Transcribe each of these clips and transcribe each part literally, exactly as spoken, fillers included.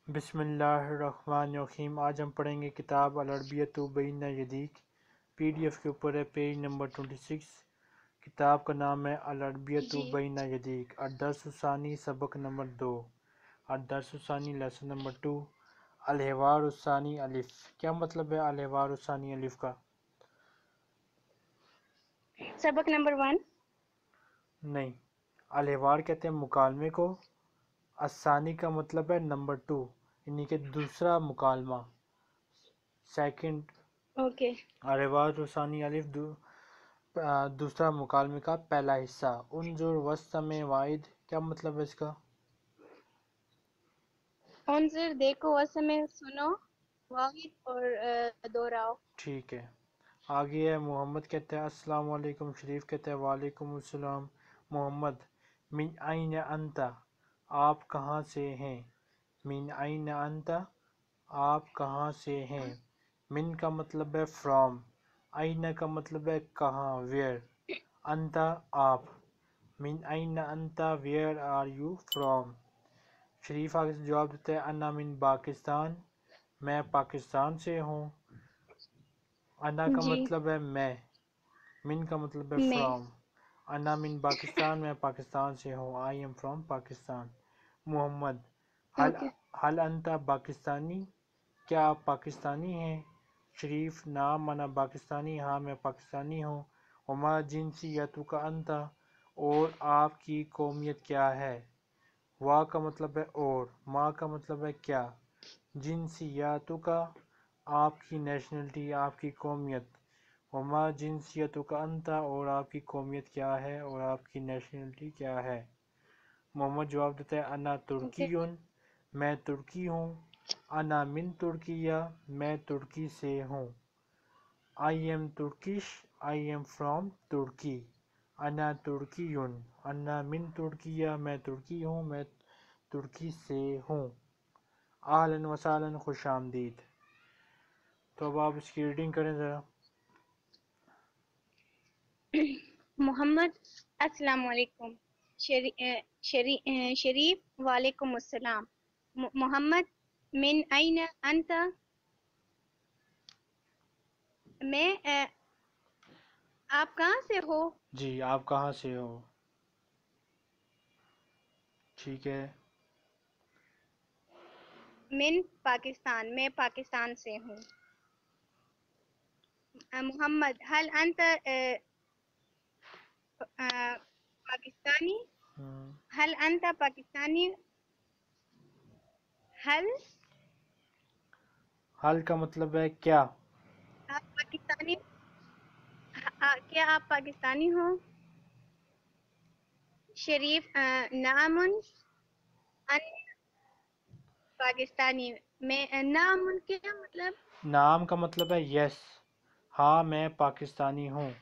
بسم اللہ الرحمن الرحیم۔ آج ہم پڑھیں گے کتاب العربیۃ بین یدیک، پی ڈی ایف کے اوپر ہے پیج نمبر چھبیس۔ کتاب کا نام ہے العربیۃ جی بین یدیک، الدرس الثانی، سبق نمبر دو، الدرس الثانی لیسن نمبر ٹو، الحوار الثانی الف۔ کیا مطلب ہے الحوار الثانی الف کا؟ سبق نمبر ون۔ نہیں، الحوار کہتے ہیں مکالمے کو، الثانی کا مطلب ہے نمبر ٹو، یعنی کہ دوسرا مکالمہ، سیکنڈ۔ اوکے الحوار الثانی الف دو آ، دوسرا مکالمے کا پہلا حصہ۔ انظر وسطم واحد، کیا مطلب ہے اس کا؟ انظر دیکھو، وسمع سنو، واحد اور آ، دہراؤ۔ ٹھیک ہے، آگے ہے محمد کہتا ہے السلام علیکم، شریف کہتا ہے وعلیکم السلام۔ محمد، من این انت، آپ کہاں سے ہیں؟ من این انت، آپ کہاں سے ہیں؟ من کا مطلب ہے فرام، این کا مطلب ہے کہاں، ویئر، انت آپ۔ من این انت، where are you from? Sharif آگے سے جواب دیتا ہے انا من پاکستان، میں پاکستان سے ہوں۔ انا کا جی مطلب ہے میں، من کا مطلب ہے میں فرام۔ انا من پاکستان، میں پاکستان سے ہوں، I am from Pakistan. Muhammad, حل اوکے حل انت پاکستانی، کیا آپ پاکستانی ہیں؟ شریف، نام انا پاکستانی، ہاں میں پاکستانی ہوں۔ وما جنسیتک انت، اور آپ کی قومیت کیا ہے؟ وا کا مطلب ہے اور، ما کا مطلب ہے کیا، جنسیاتک آپ کی نیشنلٹی، آپ کی قومیت۔ وما جنسیتک انت، اور آپ کی قومیت کیا ہے اور آپ کی نیشنلٹی کیا ہے؟ محمد جواب دیتا ہے انا اوکے ترکیون، میں ترکی ہوں۔ انا من ترکیہ، میں ترکی سے ہوں۔ I am Turkish, I am from Turkey. انا ترکیون، انا من ترکیہ، میں ترکی ہوں، میں ترکی سے ہوں۔ اہلاً و سہلاً، خوش آمدید۔ تو اب آپ اس کی ریڈنگ کریں ذرا۔ محمد، السلام علیکم۔ شری- آ، شری- آ، شریف، وعلیکم السلام۔ م- محمد، من این انت، میں آ، آپ کہاں سے ہو؟ جی، آپ کہاں سے ہو؟ ٹھیک ہے، من پاکستان، میں پاکستان سے ہوں۔ آ، محمد، حل انت آ، آ، پاکستانی؟ ہم، حل انت پاکستانی؟ حل حل کا مطلب ہے کیا۔ آپ پاکستانی؟ آ، کیا آپ پاکستانی ہو؟ شریف، آ، نعم ان پاکستانی، میں نعم کیا مطلب؟ نام کا مطلب ہے یس، ہاں میں پاکستانی ہوں۔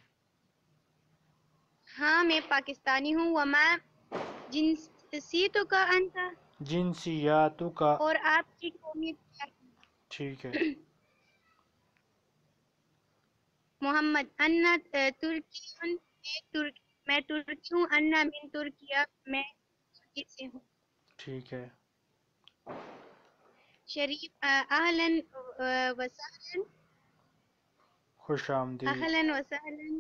ہاں میں پاکستانی ہوں۔ وما جنسیتک انت، جنسیاتو کا، اور آپ کی قومیت کیا ٹھیک ہے، ہے؟ محمد، انا ترکی، میں ترک میں ترکی ہوں۔ انا من ترکیہ، میں ترکی سے ہوں۔ ٹھیک ہے، شریف، آ، اہلاً آ، وسہلاً، خوش آمدید، اہلاً وسہلاً،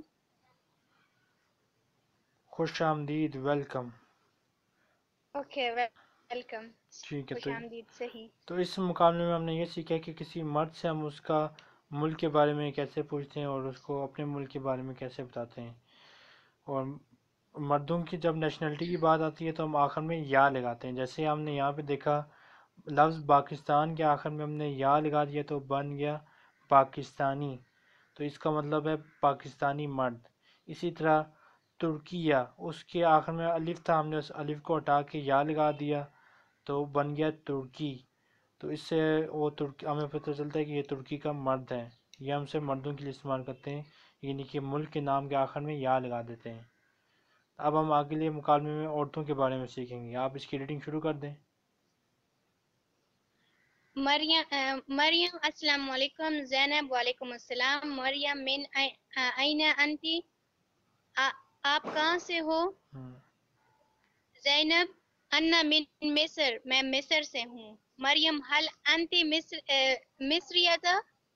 خوش آمدید، ویلکم۔ اوکے ویلکم، ٹھیک ہے، خوش تو آمدید، صحیح۔ تو اس مقابلے میں ہم نے یہ سیکھا کہ کسی مرد سے ہم اس کا ملک کے بارے میں کیسے پوچھتے ہیں اور اس کو اپنے ملک کے بارے میں کیسے بتاتے ہیں۔ اور مردوں کی جب نیشنلٹی کی بات آتی ہے تو ہم آخر میں یا لگاتے ہیں، جیسے ہم نے یہاں پہ دیکھا لفظ پاکستان کے آخر میں ہم نے یا لگا دیا تو بن گیا پاکستانی، تو اس کا مطلب ہے پاکستانی مرد۔ اسی طرح ترکیہ، اس کے آخر میں الف تھا، ہم نے اس الف کو ہٹا کے یا لگا دیا تو بن گیا ترکی، تو اس سے وہ ترکی ہمیں پتہ چلتا ہے کہ یہ ترکی کا مرد ہے۔ یہ ہم سے مردوں کے لیے استعمال کرتے ہیں، یعنی کہ ملک کے نام کے آخر میں یا لگا دیتے ہیں۔ اب ہم آگے لیے مکالمے میں عورتوں کے بارے میں سیکھیں گے۔ آپ اس کی ریڈنگ شروع کر دیں۔ مریم، آ، مریم، السلام علیکم۔ زینب، وعلیکم السلام۔ مریم، من ای- آ، این انتی، آ- آپ کہاں سے ہو؟ ہم، زینب، انا من مصر، میں مصر سے ہوں. مریم هل انت مصر مصریہ،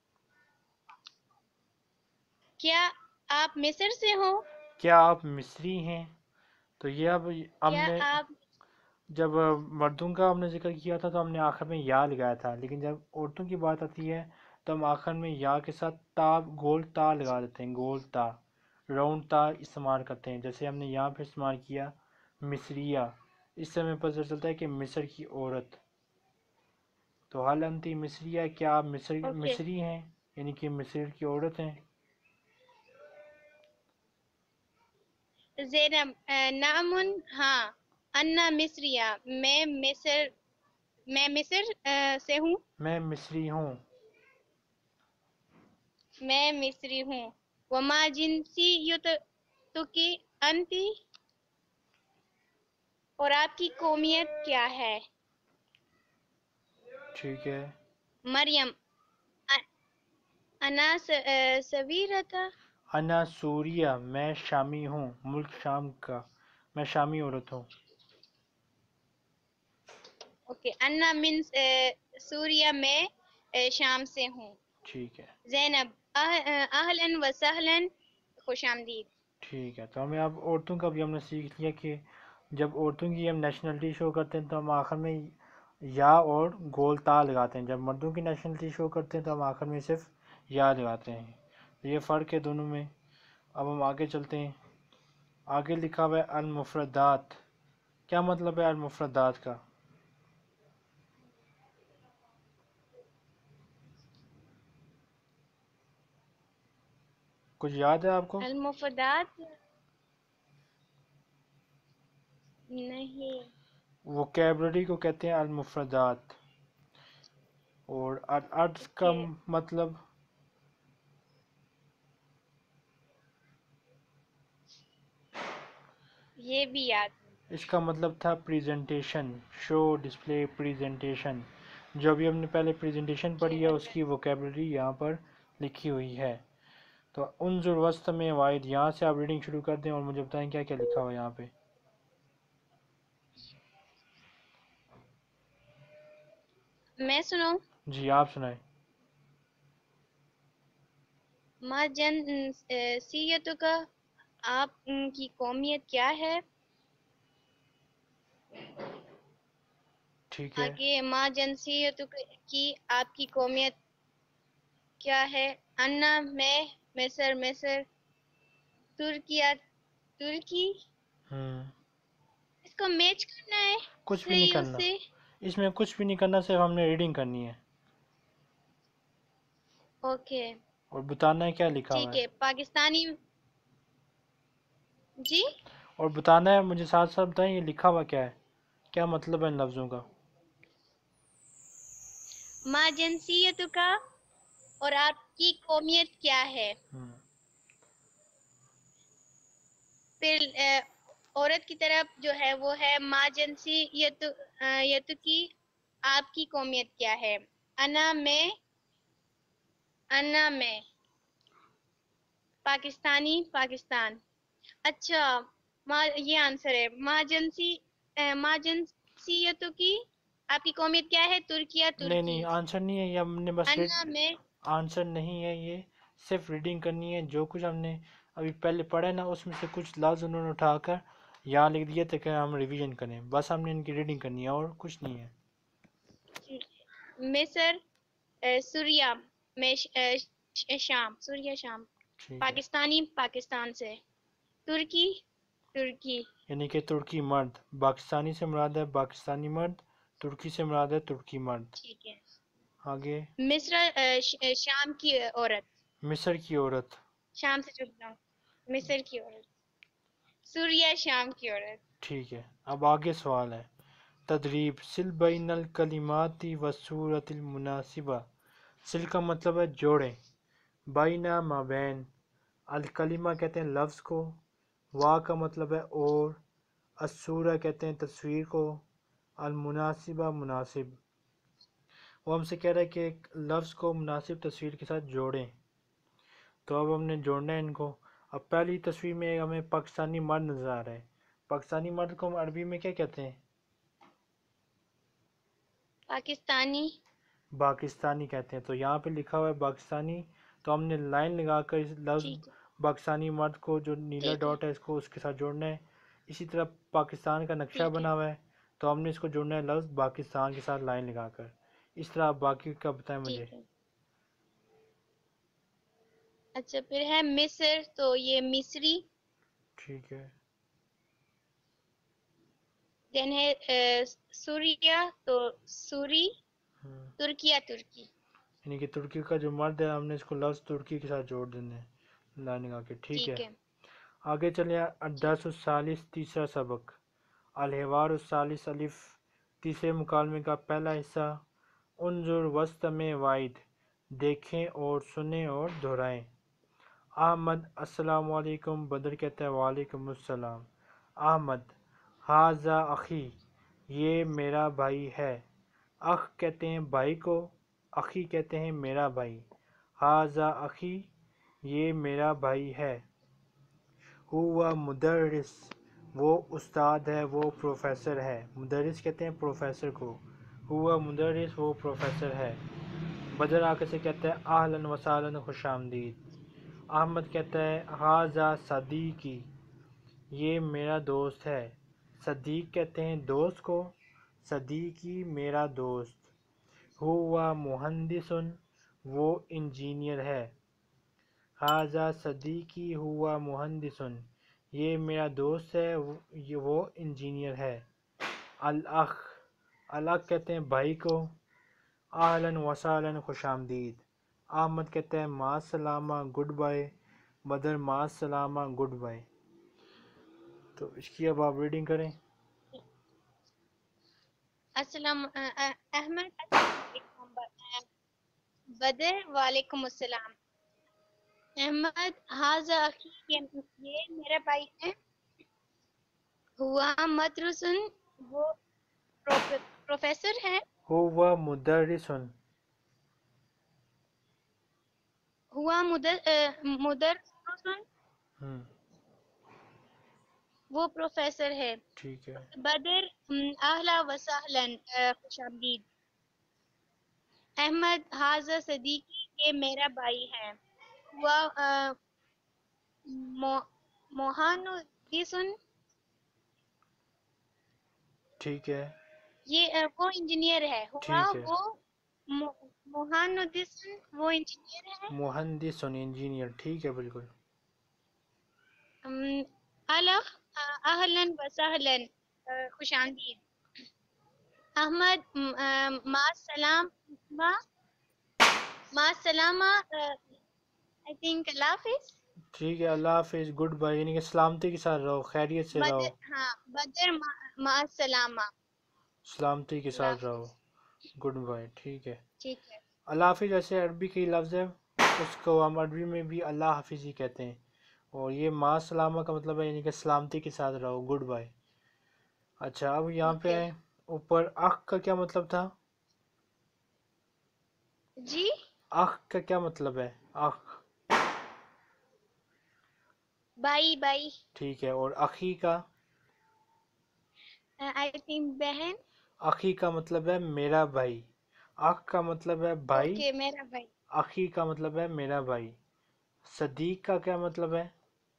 کیا آپ مصر سے ہو؟ کیا آپ مصری ہیں؟ تو یہ اب ہم کیا نے آپ جب مردوں کا ہم نے ذکر کیا تھا تو ہم نے آخر میں یا لگایا تھا، لیکن جب عورتوں کی بات آتی ہے تو ہم آخر میں یا کے ساتھ تا، گول تا لگا دیتے ہیں، گول تا، راؤنڈ تا استعمال کرتے ہیں. جیسے ہم نے یہاں پہ استعمال کیا مصریہ، اس سے ہمیں پتہ چلتا ہے کہ مصر کی عورت. تو حل انتی مصریہ، کیا آپ مصر اوکے مصری ہیں، یعنی کہ مصر کی عورت ہیں. زینب نعم، ہاں. انا مصریہ، میں مصر میں مصر سے ہوں. میں مصری ہوں. میں مصری ہوں. وما جنسیتکی انتی، اور آپ کی قومیت کیا ہے؟ ٹھیک ہے. مریم انا سویرتا، انا سوریہ، میں شامی ہوں، ملک شام کا، میں شامی عورت ہوں. اوکے. انا من سوریہ، میں شام سے ہوں. ٹھیک ہے. زینب اہلاً و سہلاً، خوش آمدید. ٹھیک ہے. تو ہمیں اب عورتوں کا بھی ہم نے سیکھ لیا کہ جب عورتوں کی ہم نیشنلٹی شو کرتے ہیں تو ہم آخر میں یا اور گول تا لگاتے ہیں. جب مردوں کی نیشنلٹی شو کرتے ہیں تو ہم آخر میں صرف یا لگاتے ہیں. یہ فرق ہے دونوں میں. اب ہم آگے چلتے ہیں. آگے لکھا ہوا ہے المفردات. کیا مطلب ہے المفردات کا؟ کچھ یاد ہے آپ کو؟ المفردات، نہیں. ووکیبلری کو کہتے ہیں المفردات. اور العدد کا اوکے، مطلب یہ بھی یاد نہیں. اس کا مطلب تھا پریزنٹیشن، شو، ڈسپلے، پریزنٹیشن. جو بھی ہم نے پہلے پریزنٹیشن پڑھی ہے اس کی ووکیبلری یہاں پر لکھی ہوئی ہے. تو انظر وسط میں واحد، یہاں سے آپ ریڈنگ شروع کر دیں اور مجھے بتائیں کیا کیا لکھا ہوا ہے یہاں پہ. میں سناؤں؟ جی آپ سنائیں. ما جنسیتک، آپ کی قومیت کیا ہے؟ ٹھیک ہے. آگے ما جنسیتک کی، آپ کی قومیت کیا ہے؟ انا، میں مصر مصر. ترکیہ ترکی. ہوں اس کو میچ کرنا ہے کچھ بھی نہیں صحیح اس کرنا، سے. اس میں کچھ بھی نہیں کرنا، صرف ہم نے ریڈنگ کرنی ہے اوکے اور بتانا ہے کیا لکھا ہوا ٹھیک ہے. ہے. پاکستانی، جی اور بتانا ہے مجھے، ساتھ ساتھ بتائیں یہ لکھا ہوا کیا ہے، کیا مطلب ہے ان لفظوں کا. ما جنسیتک، اور آپ کی قومیت کیا ہے؟ ہوں پھر عورت کی طرف جو ہے وہ ہے ما جنسیتک کی، آپ کی قومیت کیا ہے؟ انا، میں انا میں پاکستانی پاکستان. اچھا، ما یہ آنسر ہے. ما جنسی ما جنسیتو کی، آپ کی قومیت کیا ہے؟ ترکیہ نہیں ترکی. نہیں آنسر نہیں ہے یہ، ہم نے بس ریڈ، انا میں آنسر نہیں ہے یہ، صرف ریڈنگ کرنی ہے. جو کچھ ہم نے ابھی پہلے پڑھا ہے نا اس میں سے کچھ لفظ انہوں نے اٹھا کر یہاں لکھ دیے تاکہ ہم ریویژن کریں، بس ہم نے ان کی ریڈنگ کرنی ہے اور کچھ نہیں ہے. مصر سوریہ میں شام، سوریہ شام. ٹھیک ہے. پاکستانی پاکستان سے. ترکی ترکی. یعنی کہ ترکی مرد، پاکستانی سے مراد ہے پاکستانی مرد، ترکی سے مراد ہے ترکی مرد. ٹھیک ہے. آگے مصر شام کی عورت. مصر کی عورت. شام سے چپ جاؤں. مصر کی عورت. سوریہ شام کی عورت. ٹھیک ہے. اب آگے سوال ہے تدریب. سل بین الکلمات والصورت المناسبہ. سل کا مطلب ہے جوڑیں، بینہ مابین، الکلمہ کہتے ہیں لفظ کو، وا کا مطلب ہے اور، الصورہ کہتے ہیں تصویر کو، المناسبہ مناسب. وہ ہم سے کہہ رہا ہے کہ ایک لفظ کو مناسب تصویر کے ساتھ جوڑیں. تو اب ہم نے جوڑنا ہے ان کو. اب پہلی تصویر میں ہمیں پاکستانی مرد نظر آ رہا ہے. پاکستانی مرد کو ہم عربی میں کیا کہتے ہیں؟ पाकिस्तानी पाकिस्तानी कहते हैं। तो यहाँ पे लिखा हुआ है पाकिस्तानी, तो हमने लाइन लगा कर इस लफ्ज़ ठीक है पाकिस्तानी मर्द को जो नीला ठीक है डॉट है इसको उसके साथ जोड़ना है। इसी तरह पाकिस्तान का नक्शा ठीक है बना हुआ है, तो हमने इसको जोड़ना है लफ्ज़ पाकिस्तान के साथ लाइन लगा कर। इस तरह आप बाकी का बताएं मुझे। ठीक है। अच्छा फिर है मिस्र, तो ये मिस्री। ठीक है। देन है अ, सूरिया, तो सूरी। हम्म, तुर्किया, तुर्की। यानी कि तुर्की का जो मर्द है हमने इसको लफ्ज़ तुर्की के साथ जोड़ देना है लाइन लगा के। ठीक ठीक है, है आगे चलिए। ठीक अद्दर्स सालिस, तीसरा सबक। अलहिवार सालिस अलिफ, तीसरे मुकालमे का पहला हिस्सा। उन्जुर वस्त में वाइद, देखें और सुने और दोहराएं। अहमद अस्सलाम वालेकुम, बदर कहता है वालेकुम अस्सलाम। अहमद हाजा अखी, ये मेरा भाई है। अख कहते हैं भाई को, अखी कहते हैं मेरा भाई। हाजा अखी, ये मेरा भाई है। हुआ मुदर्रिस, वो उस्ताद है, वो प्रोफेसर है। मुदर्रिस कहते हैं प्रोफेसर को। हुआ मुदर्रिस, वो प्रोफेसर है। बदर आके से कहता है आहलन वसालन, खुश आमदीद। अहमद कहता है हाजा सदीकी, ये मेरा दोस्त है। सदीक कहते हैं दोस्त को, सदीकी मेरा दोस्त। हुआ मुहंदिसुन, वो इंजीनियर है। हाजा सदीकी हुआ मुहंदिसुन, ये मेरा दोस्त है, वो ये वो इंजीनियर है। अल अख, अल अख कहते हैं भाई को। आहलन वसालन, खुश आमदीद। अहमद कहता है मा सलामा, गुड बाय। बदर मा सलामा, गुड बाय। तो इसकी अब आप रीडिंग करें। अस्सलाम अ, अ, अहमद अस्सलाम वालेकुम, ब- अ, बदर वालेकुम अस्सलाम। अहमद हाजा अखी, ये, ये मेरा भाई है। हुआ मदरुसन, वो प्रोफ, प्रोफेसर है। हुवा मुदर्रिसुन, हुआ मुदर अ, मुदर्रिसन, हम्म, वो प्रोफेसर है। ठीक है। बदर अम, अहला वसहलन, अ, खुशामदीद। अहमद हाजा सदीकी, ये मेरा भाई है। हुआ अ, मो, मोहानुद्दीन, ठीक है। ये अ, वो इंजीनियर है। हुआ ठीक है। वो मो, मोहानुद्दीन, वो इंजीनियर है। मुहंदिसुन, इंजीनियर, ठीक है बिल्कुल। अम, अला अ, अहलन वसहलन, अ, खुशामदीद। अहमद म, अ, मा सलाम, मा मा सलामा, आई थिंक अल्लाह हाफिज। ठीक है, अल्लाह हाफिज़, गुड बाय, यानी कि सलामती के साथ रहो, खैरियत से रहो, बदर, हाँ बदर मा, मा सलामा, सलामती के अल्लाह साथ रहो, हाफिज। Good bye. ठीक है। ठीक है अल्लाह हाफिज़ ऐसे अरबी की लफ्ज़ है, उसको हम अरबी में भी अल्लाह हाफिज़ ही कहते हैं। और ये मा सलामा का मतलब है यानी कि सलामती के साथ रहो, गुड बाय। अच्छा, अब यहाँ पे ओके आए। ऊपर अख का क्या मतलब था? जी। अख का क्या मतलब है? अख, बाई बाई, ठीक है। और अखी का? आई थिंक बहन। अखी का मतलब है मेरा भाई। अख का मतलब है भाई, ओके मेरा भाई। अखी का मतलब है मेरा भाई। सदीक का क्या मतलब है?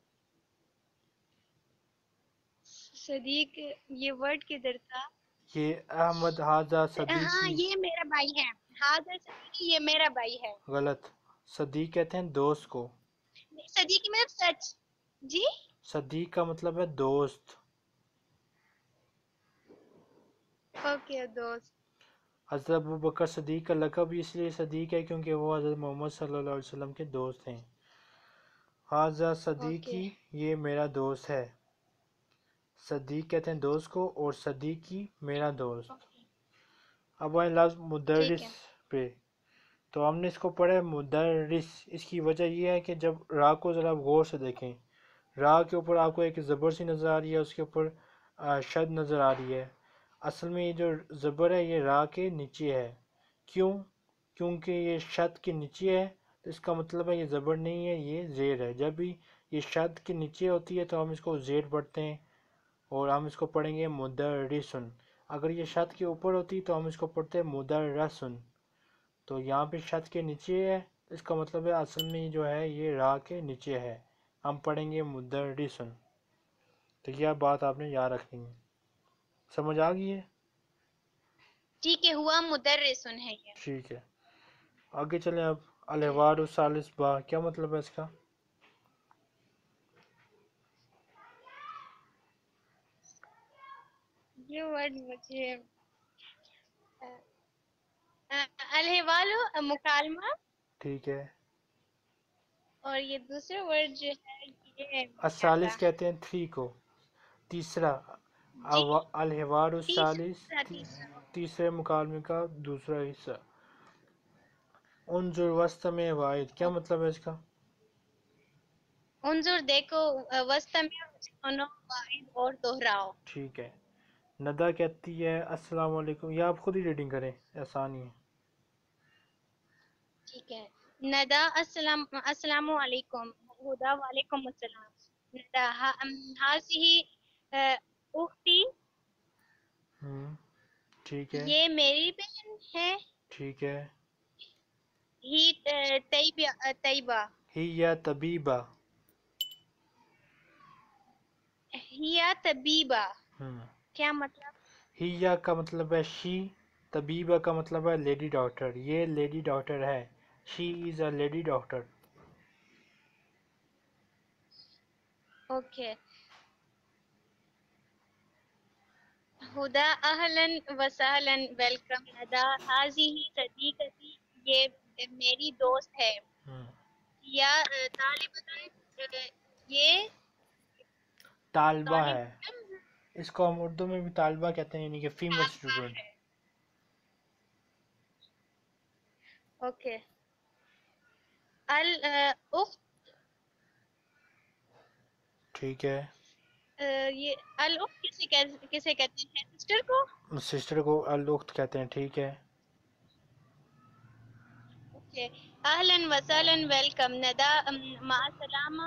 सदीक, ये वर्ड किधर था? ये अहमद हाजा हाँ सदीकी, ये मेरा भाई है। हाजा सदीकी, ये मेरा भाई है। गलत। सदीक कहते हैं दोस्त को। सदीकी मतलब सच। जी। सदीक का मतलब है दोस्त। ओके दोस्त। हज़रत अबू बकर सदीक का लक़ब इसलिए सदीक है क्योंकि वो हज़रत मोहम्मद सल्लल्लाहु अलैहि वसल्लम के दोस्त हैं। हाजा ओके सदीकी, ये मेरा दोस्त है। सदीक कहते हैं दोस्त को, और सदीकी मेरा दोस्त। ओके अब आए लफ्ज़ ठीक मुदर्रिस है पे। तो हमने इसको पढ़ा है मुदर्रिस। इसकी वजह यह है कि जब रा को ज़रा गौर से देखें, रा के ऊपर आपको एक ज़बर सी नज़र आ रही है, उसके ऊपर आ, शद नज़र आ रही है। असल में ये जो ज़बर है ये रा के नीचे है। क्यों? क्योंकि ये शद के नीचे है, तो इसका मतलब है ये ज़बर नहीं है, ये ज़ेर है। जब भी ये शद के नीचे होती है तो हम इसको ज़ेर पढ़ते हैं, और हम इसको पढ़ेंगे मुदर्रिसुन। اگر یہ شط کے اوپر ہوتی تو ہم اس کو پڑھتے مدرسن، تو یہاں پہ شط کے نیچے ہے، اس کا مطلب ہے اصل میں جو ہے یہ را کے نیچے ہے، ہم پڑھیں گے مدرسن۔ تو یہ بات آپ نے یاد رکھنی ہے، سمجھ آ گئی ہے؟ ٹھیک ہے، ہوا مدرسن ہے یہ۔ ٹھیک ہے، آگے چلیں اب۔ الحوار الثالث با، کیا مطلب ہے اس کا؟ یہ ورڈ مجھے الحوال مکالمہ، ٹھیک ہے، اور یہ دوسرا ورڈ جو ہے یہ کیا تھا؟ الثالث کہتے ہیں تھری کو، تیسرا، جی، اوا- الحوار الثالث، تیسرا تیسرا تیسرے مکالمے کا دوسرا حصہ۔ انظر واستمع واعد، کیا مطلب ہے اس کا؟ انظر دیکھو، وسطمع سنو، واعد اور دہراؤ۔ ٹھیک ہے، ندا کہتی ہے السلام علیکم، یہ آپ خود ہی ریڈنگ کریں، آسان ہی ہے۔ ٹھیک ہے، ندا السلام السلام علیکم، ہدا وعلیکم السلام۔ ندا ہاسی اختی، ہوں، ٹھیک ہے، یہ میری بہن ہے۔ ٹھیک ہے، ہی طیبہ طیبہ، ہی یا طبیبہ، ہیا طبیبہ، ہوں، کیا مطلب؟ ہی یا کا مطلب ہے شی، طبیبہ کا مطلب ہے لیڈی ڈاکٹر، یہ لیڈی ڈاکٹر ہے، she is a lady doctor. Okay, ہدا اہلن وسہلن ویلکم، ندا ہاذی صدیقتی، یہ میری دوست ہے۔ ہوں، یا طالبۃ، یہ طالبہ طالب ہے، علم اس کو ہم اردو میں بھی طالبہ کہتے ہیں، یعنی کہ فیمیل طالبہ اسٹوڈنٹ۔ ہے۔ اوکے، الاخت، ٹھیک ہے، یہ الاخت کسے کہ- کسے کہتے ہیں؟ سسٹر کو۔ سسٹر کو الاخت کہتے ہیں، ٹھیک ہے، اوکے، اہلن وسہلن ویلکم، ندا مع السلامہ،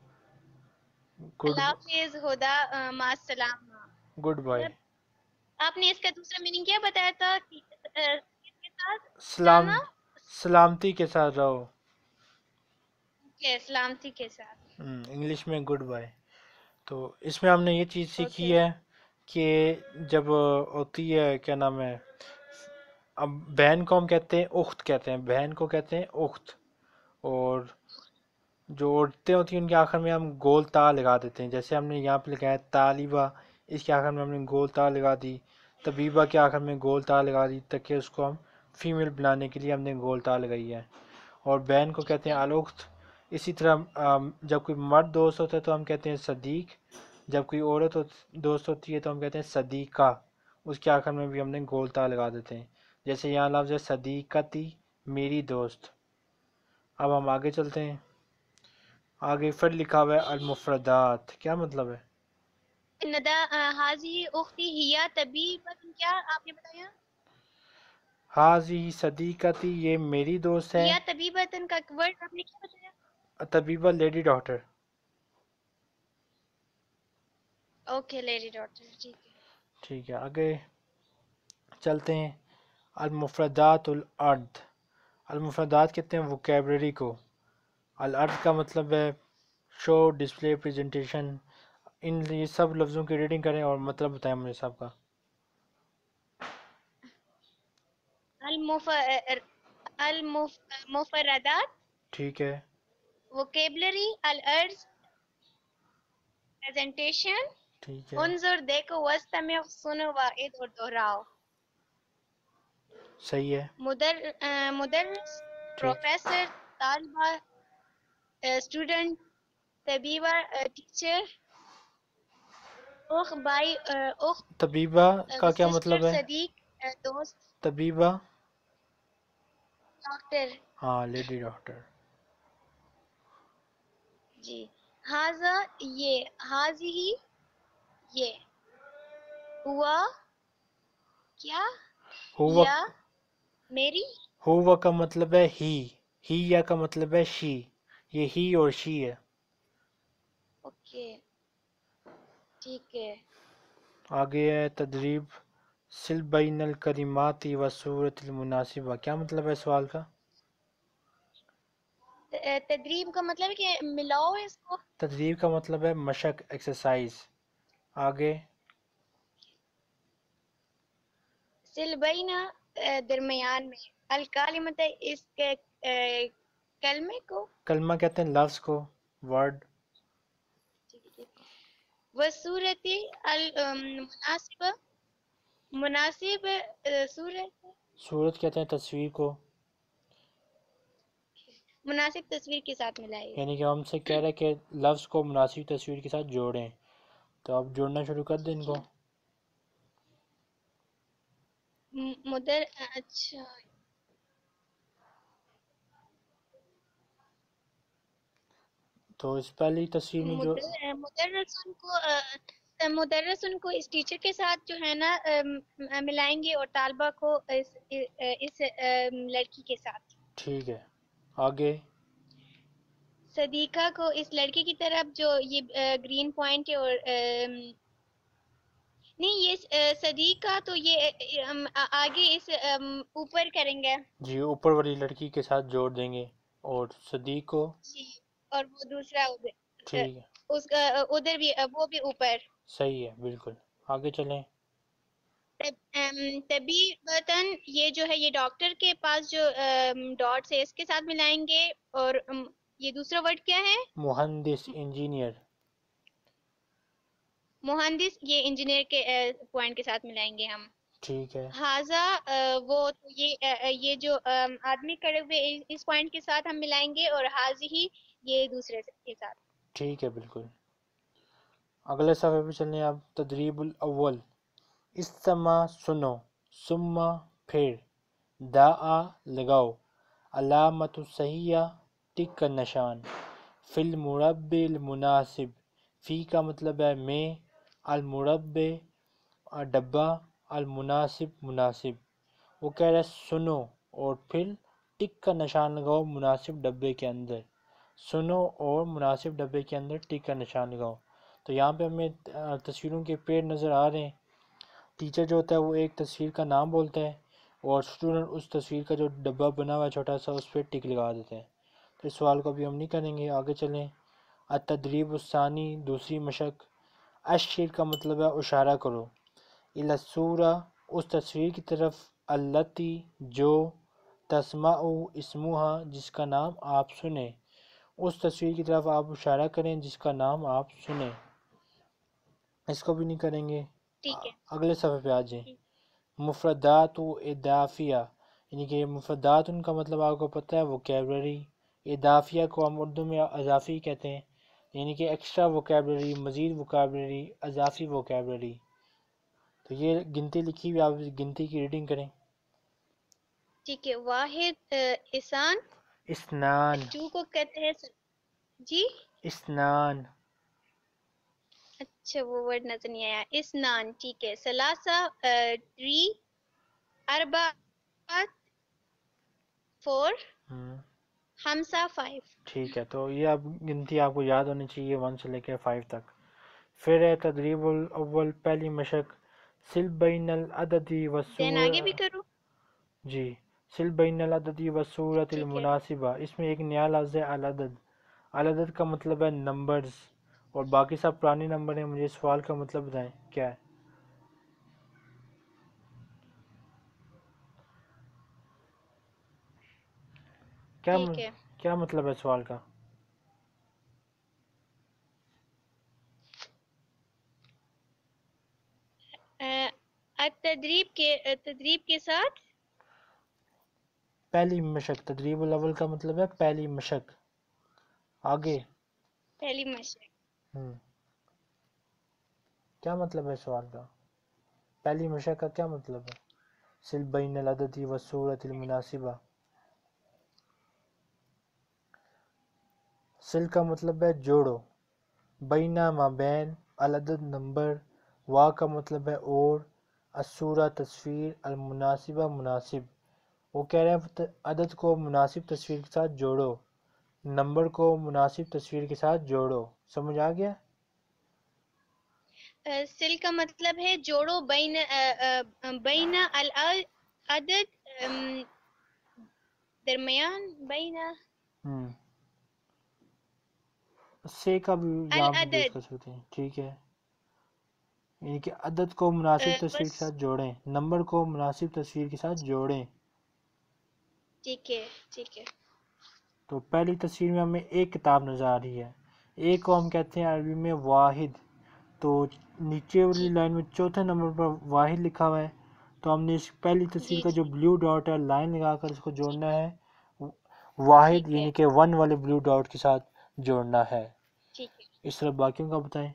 گڈ، اللہ حافظ، ہدا مع السلامہ۔ گڈ بائے، مطلب آپ نے اس کا دوسرا میننگ کیا بتایا تھا کہ آ، کس کے ساتھ سلام، جانا؟ سلامتی کے ساتھ رہو، اوکے، سلامتی کے ساتھ۔ ہم، انگلش میں گڈ بائے۔ تو اس میں ہم نے یہ چیز اوکے، سیکھی ہے کہ جب ہوتی ہے کیا نام ہے، اب بہن کو ہم کہتے ہیں اخت کہتے ہیں، بہن کو کہتے ہیں اخت، اور جو عورتیں ہوتی ہیں ان کے آخر میں ہم گول تا لگا دیتے ہیں، جیسے ہم نے یہاں پہ لگایا طالبہ، اس کے آخر میں ہم نے گول تا لگا دی، طبیبہ کے آخر میں گول تا لگا دی، تاکہ اس کو ہم فیمیل بنانے کے لیے ہم نے گول تا لگائی ہے۔ اور بہن کو ٹھیک کہتے ہیں ہے، الاخت۔ اسی طرح آم، جب کوئی مرد دوست ہوتا ہے تو ہم کہتے ہیں صدیق، جب کوئی عورت ہوت- دوست ہوتی ہے تو ہم کہتے ہیں صدیقہ، اس کے آخر میں بھی ہم نے گول تا لگا دیتے ہیں، جیسے یہاں لفظ ہے صدیقتی، میری دوست۔ اب ہم آگے چلتے ہیں، آگے پھر لکھا ہوا ہے المفردات، کیا مطلب ہے؟ ندا حاضی اختی ہیا طبیبۃ، کیا آپ نے بتایا؟ حاضی صدیقتی، یہ میری دوست ہے، ہیا طبیبۃ کا ورڈ آپ نے کیا بتایا؟ طبیبہ lady doctor. Okay, lady doctor, ٹھیک ہے۔ ٹھیک ہے، آگے چلتے ہیں۔ المفردات الارض، المفردات کہتے ہیں وکیبلری کو، الارض کا مطلب ہے شو، ڈسپلے، پریزنٹیشن۔ ان یہ سب لفظوں کی ریڈنگ کریں اور مطلب بتائیں مجھے سب کا۔ المف المفردات، ٹھیک ہے، ووکیبلری، الارض، پریزنٹیشن، ٹھیک ہے، انظر دیکھو، وستمع سنو، واعد اور دہراؤ۔ صحیح ہے، مدر مدرس، ٹھیک، پروفیسر، طالبہ، اسٹوڈنٹ، طبیبہ، ٹیچر، اخ بھائی، اخ طبیبہ کا کیا سسٹر، مطلب ہے؟ صدیق، دوست، طبیبہ، ڈاکٹر۔ ہاں لیڈی ڈاکٹر۔ جی، ہاذا، یہ، ہاذی، یہ، ہوا، کیا، ہوا، یا، میری۔ ہوا کا مطلب ہے ہی، ہی یا کا مطلب ہے شی، یہ ہی اور شی ہے۔ اوکے، ٹھیک ہے۔ آگے ہے تدریب سل بین الکلمات والصورت المناسبہ، کیا مطلب ہے سوال کا؟ تدریب کا مطلب ہے کہ ملاؤ اس کو. تدریب کا مطلب ہے مشق، ایکسرسائز. آگے. سل بینا درمیان میں، الکلمت اس کے کلمے کو. کلمہ کہتے ہیں لفظ کو، ورڈ. وصورت المناسبہ، مناسب صورت، صورت کہتے ہیں تصویر کو. مناسب تصویر کے ساتھ ملائے. یعنی کہ ہم سے کہہ رہے کہ لفظ کو مناسب تصویر کے ساتھ جوڑیں، تو آپ جوڑنا شروع کر دیں ان کو. مدر اچھا تو اس پہلی تصویر میں جو مدرسن کو مدرسن کو اس ٹیچر کے ساتھ جو ہے نا ملائیں گے، اور طالبہ کو اس اس لڑکی کے ساتھ. ٹھیک ہے. آگے. صدیقہ کو اس لڑکی کی طرف جو یہ گرین پوائنٹ ہے، اور نہیں یہ صدیقہ تو یہ آگے اس اوپر کریں گے. جی اوپر والی لڑکی کے ساتھ جوڑ دیں گے، اور صدیق کو. جی اور وہ دوسرا ٹھیک ہے. اس کا ادھر بھی وہ بھی اوپر. صحیح ہے بالکل. آگے چلیں. طبی وطن یہ جو ہے یہ ڈاکٹر کے پاس جو ڈاٹس ہے اس کے ساتھ ملائیں گے، اور یہ دوسرا ورڈ کیا ہے؟ مہندس، انجینئر. مہندس یہ انجینئر کے پوائنٹ کے ساتھ ملائیں گے ہم. ٹھیک ہے. ہاضا وہ یہ یہ جو آدمی کھڑے ہوئے اس پوائنٹ کے ساتھ ہم ملائیں گے، اور حاضی یہ دوسرے کے ساتھ. ٹھیک ہے بالکل. اگلے صفحے پہ چلیں آپ. تدریب الاول. استمع سنو، ثم پھر، دعا لگاؤ، علامت صحیحہ ٹک کا نشان، فی المربع المناسب، فی کا مطلب ہے میں، المربع ڈبہ، المناسب مناسب. وہ کہہ رہا ہے سنو اور پھر ٹک کا نشان لگاؤ مناسب ڈبے کے اندر. سنو اور مناسب ڈبے کے اندر ٹک کا نشان لگاؤ. تو یہاں پہ ہمیں تصویروں کے پیڑ نظر آ رہے ہیں. ٹیچر جو ہوتا ہے وہ ایک تصویر کا نام بولتا ہے، اور اسٹوڈنٹ اس تصویر کا جو ڈبہ بنا ہوا ہے چھوٹا سا اس پہ ٹک لگا دیتے ہیں. تو اس سوال کو ابھی ہم نہیں کریں گے. آگے چلیں. التدریب الثانی، دوسری مشق. اشر کا مطلب ہے اشارہ کرو، الی الصورہ اس تصویر کی طرف، التی جو، تسمع اسمہا جس کا نام آپ سنیں. اس تصویر کی طرف آپ اشارہ کریں جس کا نام آپ سنیں. اس کو بھی نہیں کریں گے. ٹھیک ہے. اگلے صفحے پہ آ جائیں. مفردات و اضافیہ، یعنی کہ مفردات ان کا مطلب آپ کو پتہ ہے ووکیبلری. اضافیہ کو ہم اردو میں اضافی کہتے ہیں، یعنی کہ ایکسٹرا ووکیبلری، مزید ووکیبلری، اضافی ووکیبلری. تو یہ گنتی لکھی ہوئی، آپ گنتی کی ریڈنگ کریں. ٹھیک ہے. واحد احسان، اسنان. ٹو کو کہتے ہیں جی اسنان. اچھا وہ ورڈ نظر نہیں آیا. اسنان ٹھیک ہے. ثلاثہ تھری، اربع فور، خمسہ فائیو. ٹھیک ہے. تو یہ اب گنتی آپ کو یاد ہونی چاہیے ون سے لے کے فائیو تک. پھر ہے تدریب الاول، پہلی مشق. سل بین العدد دین والصورت. آگے بھی کروں؟ جی. سل بین العدد والصورت ٹھیک ہے. المناسبہ. اس میں ایک نیا لفظ ہے العدد. العدد کا مطلب ہے نمبرز، اور باقی سب پرانے نمبر ہیں. مجھے سوال کا مطلب بتائیں کیا ہے. کیا ٹھیک ہے. کیا مطلب ہے سوال کا؟ تدریب کے تدریب کے ساتھ پہلی مشق. تدریب الاول کا مطلب ہے پہلی مشق. آگے. پہلی مشق. ہم کیا مطلب ہے سوال کا؟ پہلی مشق کا کیا مطلب ہے؟ سل بین العدد والصورت المناسبہ. سل کا مطلب ہے جوڑو، بینا مابین، العدد نمبر، وا کا مطلب ہے اور، الصورہ تصویر، المناسبہ مناسب. وہ کہہ رہے ہیں عدد کو مناسب تصویر کے ساتھ جوڑو، نمبر کو مناسب تصویر کے ساتھ جوڑو. سمجھ آ گیا؟ سل کا مطلب ہے جوڑو، بین بین العدد درمیان، بین ہوں سے کا بھی یہاں پہ یوز العدد. کر سکتے ہیں، ٹھیک ہے، یعنی کہ عدد کو مناسب تصویر کے بس ساتھ جوڑیں، نمبر کو مناسب تصویر کے ساتھ جوڑیں۔ ٹھیک ہے ٹھیک ہے تو پہلی تصویر میں ہمیں ایک کتاب نظر آ رہی ہے، ایک کو ہم کہتے ہیں عربی میں واحد، تو نیچے والی جی لائن میں چوتھے نمبر پر واحد لکھا ہوا ہے، تو ہم نے اس پہلی تصویر جی کا جو جی بلیو ڈاٹ ہے لائن لگا کر اس کو جوڑنا ہے واحد، ٹھیک ہے یعنی کہ ون والے بلیو ڈاٹ کے ساتھ جوڑنا ہے۔ ٹھیک ہے۔ اس طرح باقیوں کا بتائیں۔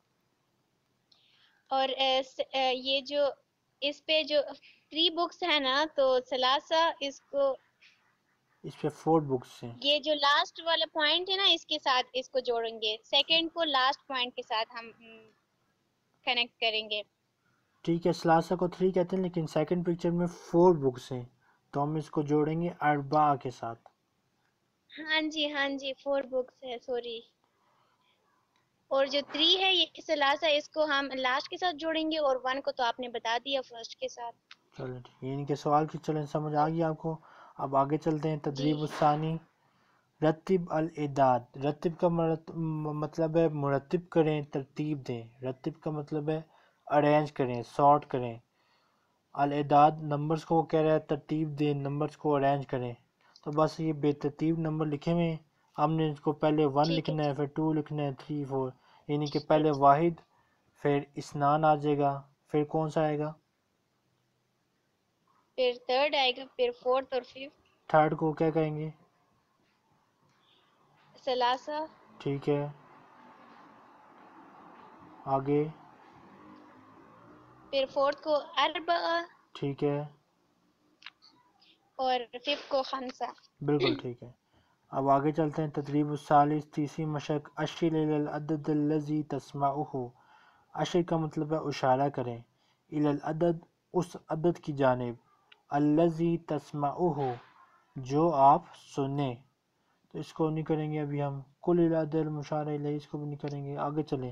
اور یہ جو اس پہ جو تھری بکس ہے نا، تو ثلاثہ اس کو، اس پہ فور بکس ہیں، یہ جو لاسٹ والا پوائنٹ ہے نا اس کے ساتھ اس کو جوڑیں گے، سیکنڈ کو لاسٹ پوائنٹ کے ساتھ ہم کنیکٹ کریں گے۔ ٹھیک ہے، ثلاثہ کو تھری کہتے ہیں لیکن سیکنڈ پکچر میں فور بکس ہیں، تو ہم اس کو جوڑیں گے اربعہ کے ساتھ۔ ہاں جی ہاں جی فور بکس ہے، سوری۔ اور جو تھری ہے یہ ثلاثہ، اس کو ہم لاسٹ کے ساتھ جوڑیں گے، اور ون کو تو آپ نے بتا دیا فرسٹ کے ساتھ۔ چلیں ٹھیک ہے، یعنی کہ سوال کی چلیں سمجھ آ گئی آپ کو۔ اب آگے چلتے ہیں، جی تدریب الثانی، رتب الاعداد۔ رتب کا مطلب ہے مرتب کریں، ترتیب دیں، رتب کا مطلب ہے ارینج کریں، سارٹ کریں، الاعداد نمبرز کو کہہ رہا ہے ترتیب دیں، نمبرز کو ارینج کریں، تو بس یہ بے ترتیب نمبر لکھے ہوئے ہیں، ہم نے اس کو پہلے ون ٹھیک ہے لکھنا ہے، پھر ٹو لکھنا ہے، تھری فور، یعنی کہ ٹھیک ہے پہلے واحد، پھر اسنان آ جائے گا، پھر کون سا آئے گا، پھر تھرڈ آئے گا، پھر فورتھ اور ففتھ تھرڈ کو کیا کہیں گے، ثلاثہ، ٹھیک ہے، آگے، پھر فورتھ کو اربعہ، ٹھیک ہے، اور ففتھ کو خمسہ۔ بالکل ٹھیک ہے۔ اب آگے چلتے ہیں، تدریب الثالث، تیسری مشق، اشر الی العدد الذی تسمعہ۔ اشر کا مطلب ہے اشارہ کریں، الی العدد اس عدد کی جانب، الذی تسمعہ جو آپ سنیں، تو اس کو نہیں کریں گے ابھی ہم، کل العدد المشار الیہ اس کو بھی نہیں کریں گے، آگے چلیں،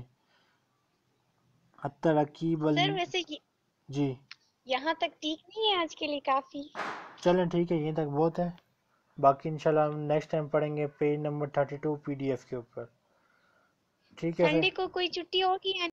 الترکیب ال سر ویسے یہ- جی یہاں تک ٹھیک نہیں ہے آج کے لیے؟ کافی چلیں ٹھیک ہے، یہ تک بہت ہے، باقی انشاءاللہ ہم نیکسٹ ٹائم پڑھیں گے page number thirty two P D F کے اوپر، ٹھیک ہے پھر۔ سنڈے کو کوئی چھٹی ہوگی یا